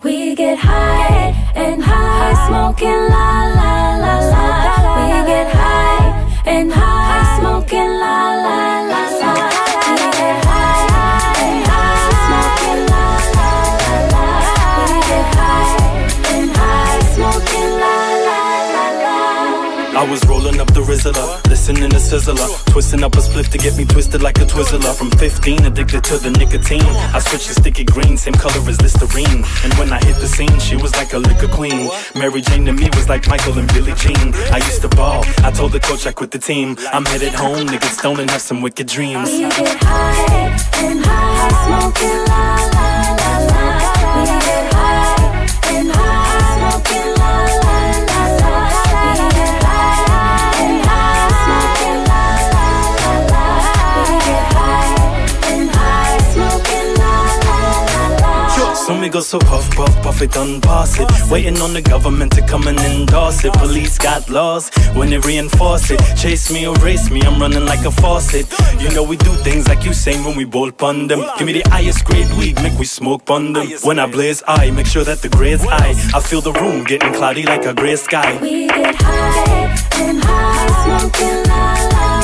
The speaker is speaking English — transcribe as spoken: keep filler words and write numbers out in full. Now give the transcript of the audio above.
We get high and high, smoking la la la la. We get high and high, smoking la la la la. We get high and high, smoking la la la la. We get high and high, smoking la la la la. I was rolling up the Rizzler, listening to Sizzler, twisting up a spliff to get me twisted like a Twizzler. From fifteen, addicted to the nicotine, I switched to sticky green, same color as Listerine. And when I hit the scene, she was like a liquor queen. Mary Jane to me was like Michael and Billie Jean. I used to ball, I told the coach I quit the team. I'm headed home, niggas stoned and have some wicked dreams. We get high and high, smoking la la la la. We get high and high, smoking la la la la. We get high and high, smoking la la la la. We get high and high, smoking la la la la. Some me go so puff, puff, puff it, done pass it. Waiting on the government to come and endorse it. Police got laws when they reinforce it. Chase me or race me, I'm running like a faucet. You know we do things like you saying when we bowl pon them. Give me the highest grade weed, make we smoke pon them. When I blaze I make sure that the grade's high. I feel the room getting cloudy like a grey sky. We get high and high, smoking la la